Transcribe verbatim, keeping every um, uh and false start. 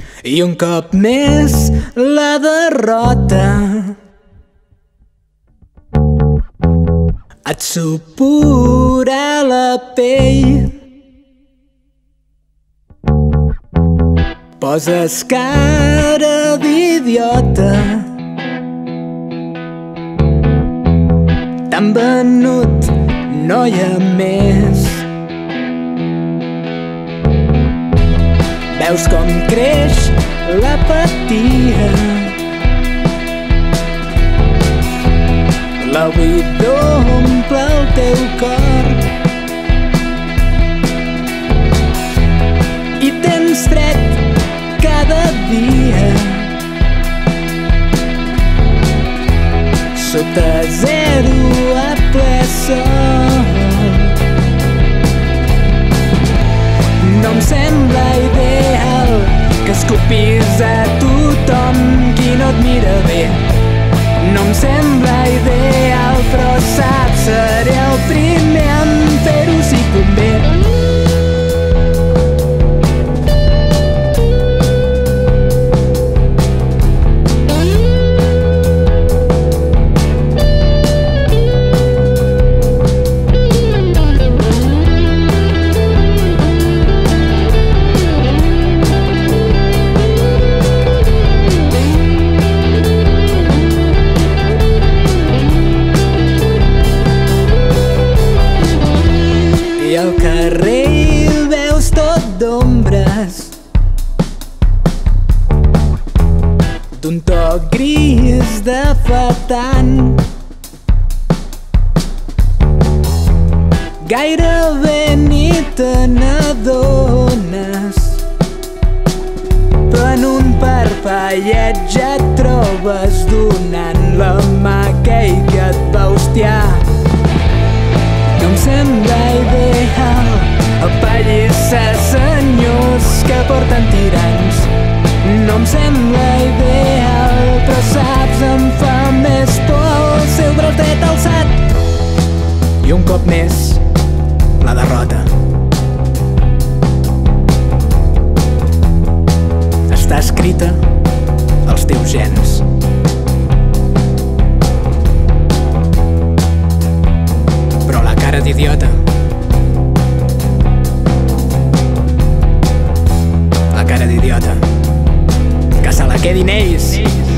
I un cop més la derrota et supura la pell. Poses cara d'idiota, t'han venut, noia, més. Veus com creix l'apatia, la buidor omple el teu cor i tens fred cada dia. Sota zero a ple sol. No em sembla ideal que escopis a tothom qui no et mira bé. No em sembla ideal, però saps, seré el primer en fer-ho si convé. I al carrer hi veus tot d'ombres, d'un to gris de fa tant. Gairebé ni te n'adones, però en un parpelleig et trobes donant la mà a aquell que et va hostiar. No em sembla ideal apallissar senyors que porten tirants. No em sembla ideal, però saps, em fa més por el seu braç dret alçat. I un cop més, la derrota està escrita als teus gens. Cara d'idiota, la cara d'idiota, que se la quedin ells.